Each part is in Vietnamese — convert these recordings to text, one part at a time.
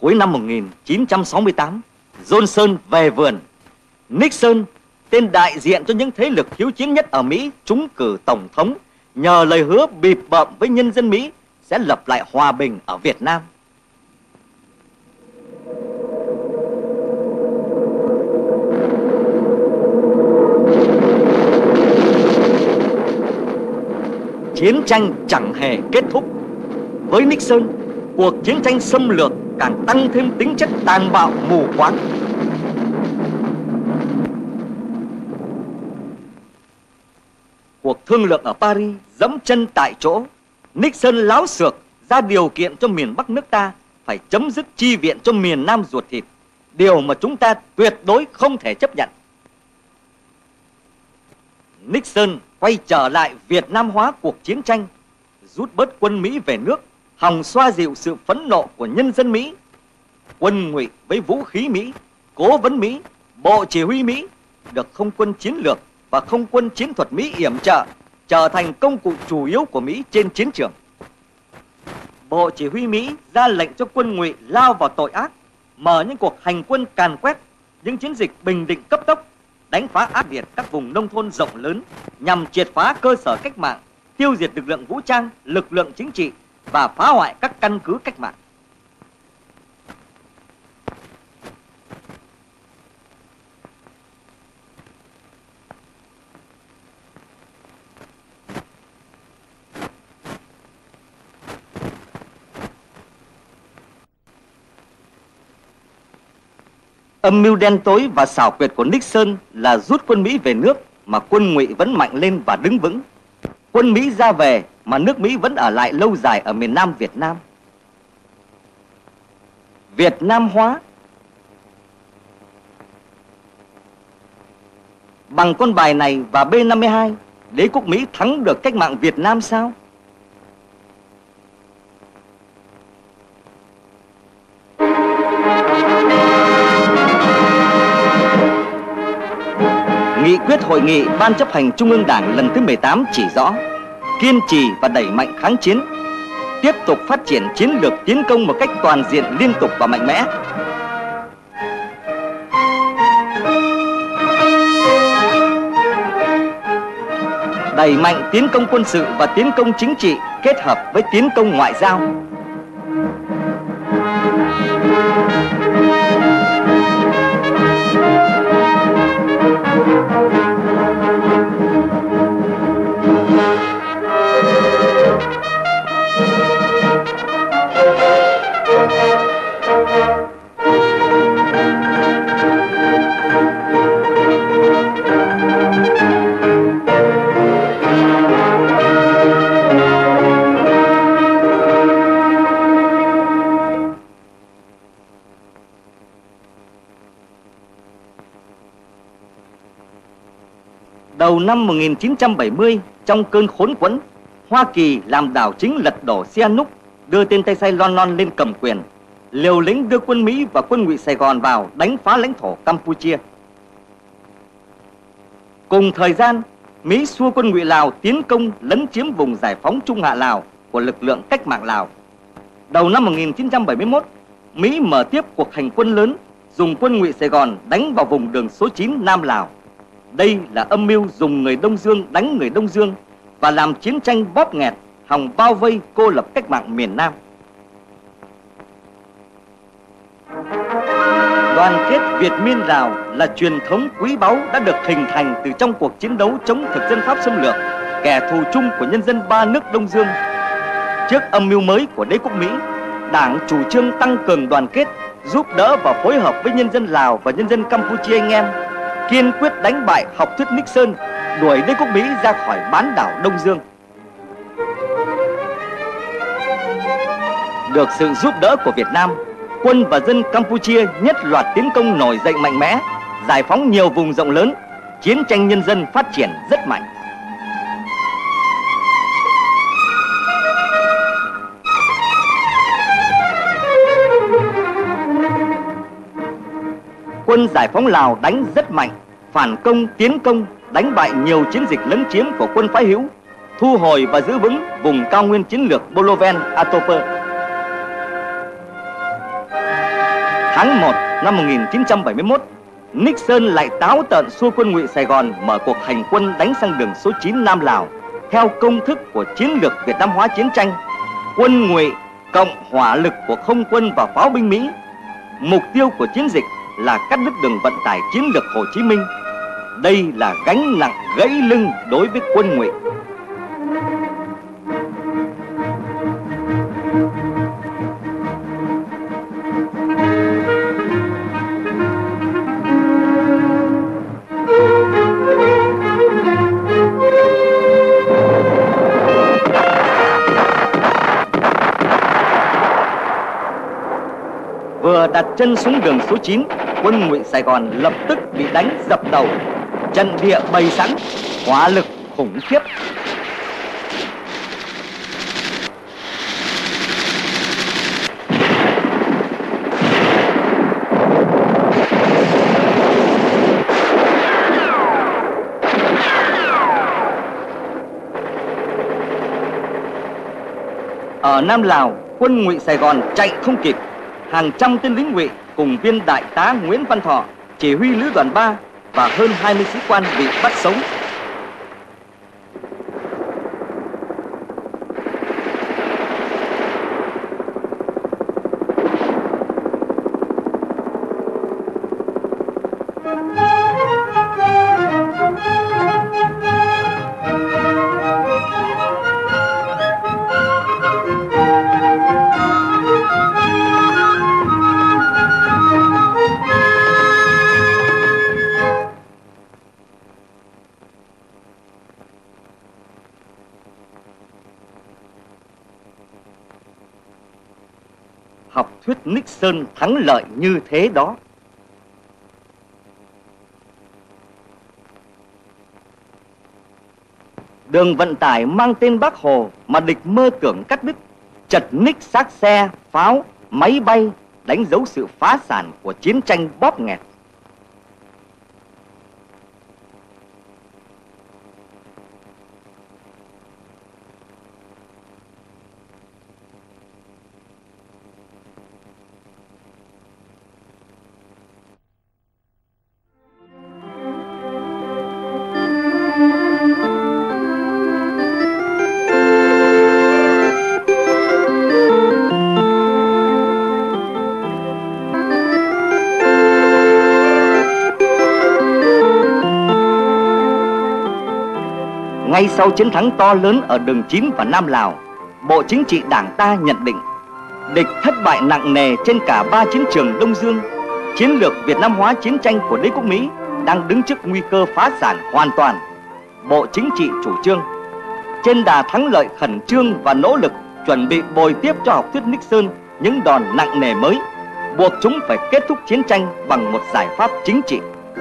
Cuối năm 1968, Johnson về vườn. Nixon, tên đại diện cho những thế lực hiếu chiến nhất ở Mỹ, trúng cử tổng thống nhờ lời hứa bịp bợm với nhân dân Mỹ sẽ lập lại hòa bình ở Việt Nam. Chiến tranh chẳng hề kết thúc. Với Nixon, cuộc chiến tranh xâm lược càng tăng thêm tính chất tàn bạo mù quáng. Cuộc thương lượng ở Paris dẫm chân tại chỗ. Nixon láo xược ra điều kiện cho miền Bắc nước ta phải chấm dứt chi viện cho miền Nam ruột thịt, điều mà chúng ta tuyệt đối không thể chấp nhận. Nixon quay trở lại Việt Nam hóa cuộc chiến tranh, rút bớt quân Mỹ về nước, hòng xoa dịu sự phẫn nộ của nhân dân Mỹ. Quân ngụy với vũ khí Mỹ, cố vấn Mỹ, bộ chỉ huy Mỹ được không quân chiến lược và không quân chiến thuật Mỹ yểm trợ, trở thành công cụ chủ yếu của Mỹ trên chiến trường. Bộ chỉ huy Mỹ ra lệnh cho quân ngụy lao vào tội ác, mở những cuộc hành quân càn quét, những chiến dịch bình định cấp tốc, đánh phá ác liệt các vùng nông thôn rộng lớn nhằm triệt phá cơ sở cách mạng, tiêu diệt lực lượng vũ trang, lực lượng chính trị và phá hoại các căn cứ cách mạng. Âm mưu đen tối và xảo quyệt của Nixon là rút quân Mỹ về nước mà quân ngụy vẫn mạnh lên và đứng vững. Quân Mỹ ra về mà nước Mỹ vẫn ở lại lâu dài ở miền Nam Việt Nam. Việt Nam hóa. Bằng con bài này và B-52, đế quốc Mỹ thắng được cách mạng Việt Nam sao? Nghị quyết hội nghị Ban chấp hành Trung ương Đảng lần thứ 18 chỉ rõ kiên trì và đẩy mạnh kháng chiến, tiếp tục phát triển chiến lược tiến công một cách toàn diện, liên tục và mạnh mẽ. Đẩy mạnh tiến công quân sự và tiến công chính trị kết hợp với tiến công ngoại giao. Đầu năm 1970, trong cơn khốn quẫn, Hoa Kỳ làm đảo chính lật đổ Sihanouk, đưa tên tay sai Lon Non lên cầm quyền, liều lĩnh đưa quân Mỹ và quân ngụy Sài Gòn vào đánh phá lãnh thổ Campuchia. Cùng thời gian, Mỹ xua quân ngụy Lào tiến công lấn chiếm vùng giải phóng Trung Hạ Lào của lực lượng cách mạng Lào. Đầu năm 1971, Mỹ mở tiếp cuộc hành quân lớn, dùng quân ngụy Sài Gòn đánh vào vùng đường số 9 Nam Lào. Đây là âm mưu dùng người Đông Dương đánh người Đông Dương và làm chiến tranh bóp nghẹt, hòng bao vây cô lập cách mạng miền Nam. Đoàn kết Việt Miên Lào là truyền thống quý báu đã được hình thành từ trong cuộc chiến đấu chống thực dân Pháp xâm lược, kẻ thù chung của nhân dân ba nước Đông Dương. Trước âm mưu mới của đế quốc Mỹ, Đảng chủ trương tăng cường đoàn kết, giúp đỡ và phối hợp với nhân dân Lào và nhân dân Campuchia anh em, kiên quyết đánh bại học thuyết Nixon, đuổi đế quốc Mỹ ra khỏi bán đảo Đông Dương. Được sự giúp đỡ của Việt Nam, quân và dân Campuchia nhất loạt tiến công nổi dậy mạnh mẽ, giải phóng nhiều vùng rộng lớn, chiến tranh nhân dân phát triển rất mạnh. Quân giải phóng Lào đánh rất mạnh, phản công, tiến công, đánh bại nhiều chiến dịch lấn chiếm của quân phái hữu, thu hồi và giữ vững vùng cao nguyên chiến lược Boloven, Atoper. Tháng 1 năm 1971, Nixon lại táo tợn xua quân ngụy Sài Gòn mở cuộc hành quân đánh sang đường số 9 Nam Lào theo công thức của chiến lược Việt Nam hóa chiến tranh, quân ngụy cộng hỏa lực của không quân và pháo binh Mỹ. Mục tiêu của chiến dịch là cắt đứt đường vận tải chiến lược Hồ Chí Minh. Đây là gánh nặng gãy lưng đối với quân ngụy. Vừa đặt chân xuống đường số 9, quân ngụy Sài Gòn lập tức bị đánh dập đầu. Trận địa bày sẵn, hỏa lực khủng khiếp. Ở Nam Lào, quân ngụy Sài Gòn chạy không kịp. Hàng trăm tên lính ngụy cùng viên đại tá Nguyễn Văn Thọ, chỉ huy lữ đoàn 3 và hơn 20 sĩ quan bị bắt sống. Học thuyết Nixon thắng lợi như thế đó. Đường vận tải mang tên Bác Hồ mà địch mơ tưởng cắt đứt, chật ních xác xe, pháo, máy bay, đánh dấu sự phá sản của chiến tranh bóp nghẹt. Ngay sau chiến thắng to lớn ở đường 9 và Nam Lào, Bộ Chính trị Đảng ta nhận định địch thất bại nặng nề trên cả 3 chiến trường Đông Dương. Chiến lược Việt Nam hóa chiến tranh của đế quốc Mỹ đang đứng trước nguy cơ phá sản hoàn toàn. Bộ Chính trị chủ trương trên đà thắng lợi khẩn trương và nỗ lực chuẩn bị bồi tiếp cho học thuyết Nixon những đòn nặng nề mới, buộc chúng phải kết thúc chiến tranh bằng một giải pháp chính trị.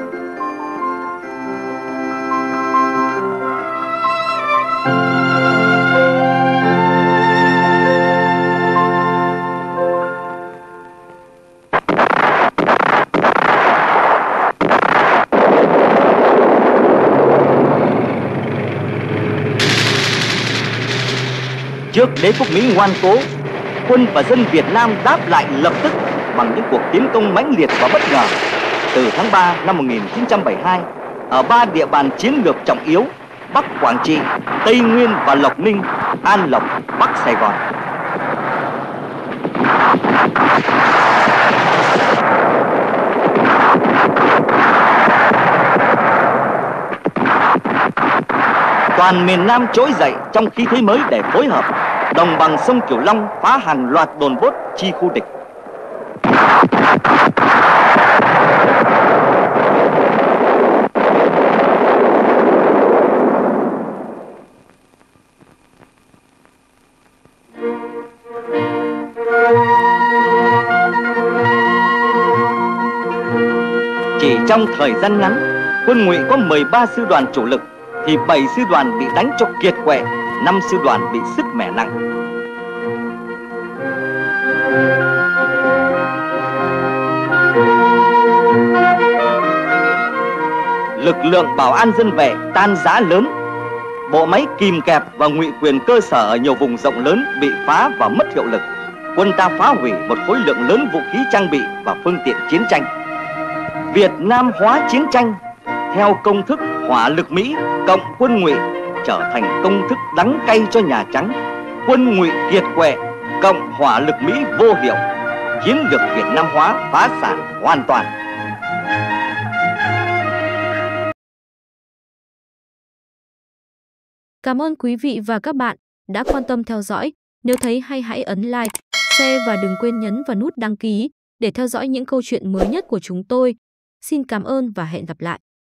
Trước đế quốc Mỹ ngoan cố, quân và dân Việt Nam đáp lại lập tức bằng những cuộc tiến công mãnh liệt và bất ngờ. Từ tháng 3 năm 1972, ở 3 địa bàn chiến lược trọng yếu Bắc Quảng Trị, Tây Nguyên và Lộc Ninh, An Lộc, Bắc Sài Gòn, toàn miền Nam trỗi dậy trong khí thế mới để phối hợp. Đồng bằng sông Cửu Long phá hàng loạt đồn bốt chi khu địch. Chỉ trong thời gian ngắn, quân ngụy có 13 sư đoàn chủ lực thì 7 sư đoàn bị đánh cho kiệt quệ, 5 sư đoàn bị sứt mẻ nặng. Lực lượng bảo an dân vệ tan rã lớn, bộ máy kìm kẹp và ngụy quyền cơ sở ở nhiều vùng rộng lớn bị phá và mất hiệu lực. quân ta phá hủy một khối lượng lớn vũ khí trang bị và phương tiện chiến tranh. Việt Nam hóa chiến tranh theo công thức hỏa lực Mỹ cộng quân Ngụy trở thành công thức đắng cay cho Nhà Trắng. Quân Ngụy kiệt quệ cộng hỏa lực Mỹ vô hiệu, chiến lược Việt Nam hóa phá sản hoàn toàn. Cảm ơn quý vị và các bạn đã quan tâm theo dõi. Nếu thấy hay hãy ấn like, share và đừng quên nhấn vào nút đăng ký để theo dõi những câu chuyện mới nhất của chúng tôi. Xin cảm ơn và hẹn gặp lại.